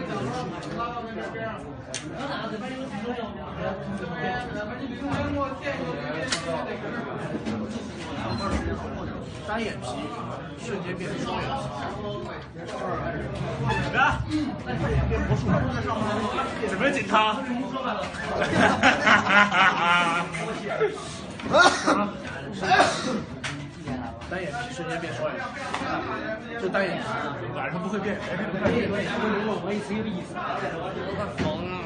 单眼皮瞬间变成双眼皮。变魔术， 准备警察。 单眼皮瞬间变双眼皮，就单眼皮，晚上不会变，白天不会变。我也是这个意思。疯了。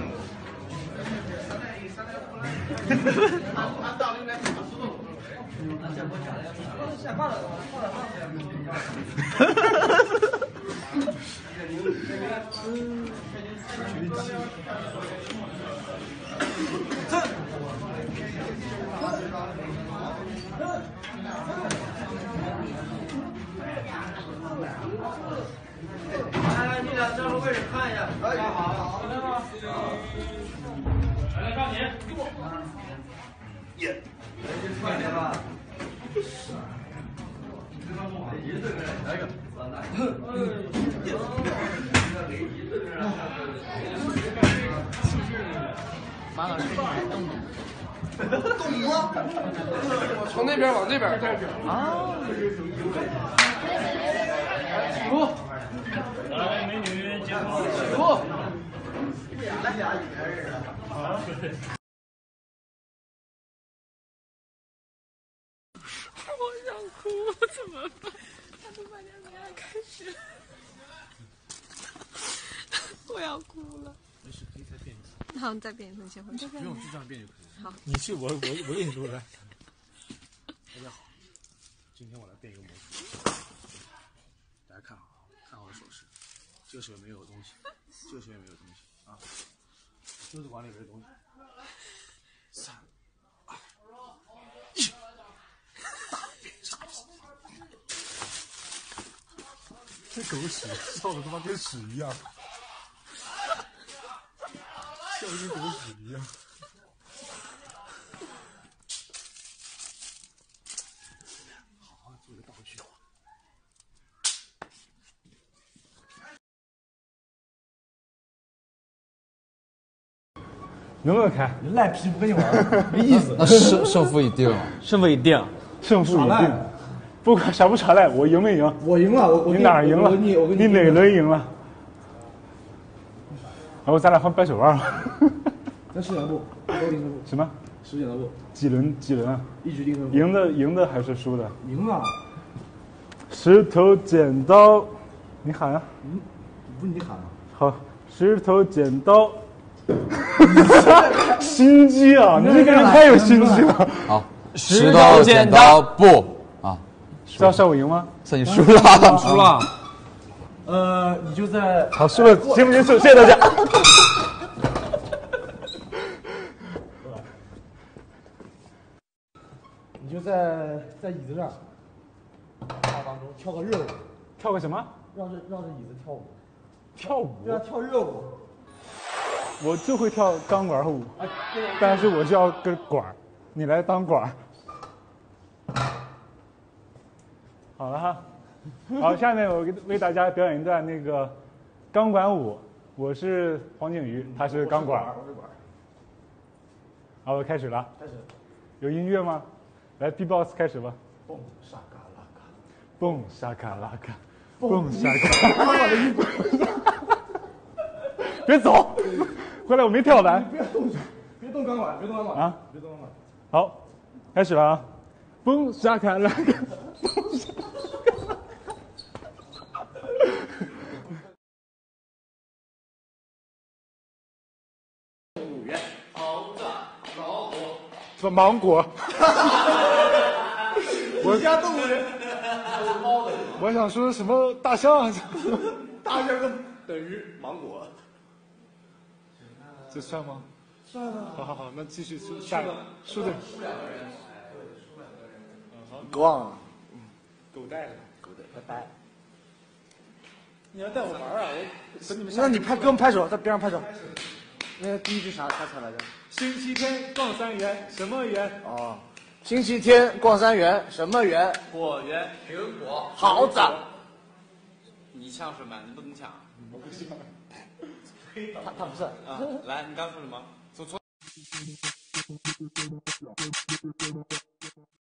来，你俩站好位置看一下，站好。来，上你。 耶。 快点吧。 来一个。马老师，你还动吗？ 动吗？从那边往这边动。 啊。起步。 来，美女，接住。 起步。 好。 我想哭，怎么办？他都把这恋爱开始了，我要哭了。 没事，可以再变一次。 好，再变一次，先回去。 不用，就这样变就可以了。 好， 你去，我给你录来。大家好，今天我来变一个魔术。大家看好，看好我的手势。这个手里面有东西，这个手里面有东西啊，就是往里面的东西。3、2、1，大变傻逼！这狗屎，笑的他妈跟屎一样，笑的跟狗屎一样。好好做个道具。 能不能开？ 你赖皮不跟你玩，没意思。 那胜负已定了， 胜负已定， 胜负已定。不管耍不耍赖，我赢没赢？ 我赢了， 你哪儿赢了？你哪轮赢了？然后咱俩换掰手腕吧。 那十点步，都定胜负。 什么 ？10点步。 几轮啊？ 一局定胜负。 赢的还是输的？ 赢了。 石头剪刀，你喊啊。 不是你喊啊。 好，石头剪刀。心机啊！你这个人太有心机了。 好，石头剪刀布啊！ 这样算我赢吗？ 算你输了， 输了。你就在好输了，结不结束？谢谢大家。 你就在椅子上，当中跳个热舞， 跳个什么？ 绕着椅子跳舞。 跳舞？ 对啊，跳热舞。 我就会跳钢管舞，但是我是要跟管儿，你来当管儿。好了哈，好，下面我为大家表演一段那个钢管舞，我是黄景瑜，他是钢管。 我是管。 好，我开始了。 开始。 有音乐吗？来 B-box 开始吧。 蹦沙卡拉卡， 蹦沙卡拉卡，蹦沙卡。 我的衣服。 别走。回来我没跳完， 别动钢管，别动钢管啊！ 别动钢管。 好，开始了啊！蹦沙卡拉卡， 5元，猴子，老虎， 什么芒果？ 我家动物园， 猫的。 我想说什么大象？ 大象等于芒果。 这算吗？ 算了。 好好好，那继续下输的。 输2个人。 狗啊！ 狗带的， 狗带，拜拜。 你要带我玩啊？我等你们。 那你拍，给我们拍手，在边上拍手。那第一句啥菜来着？ 星期天逛3元，什么园？ 哦，星期天逛3元，什么园？ 果园，苹果， 好子。 你抢什么？你不能抢。 我不行。 他不是啊，来，你刚说什么？说错。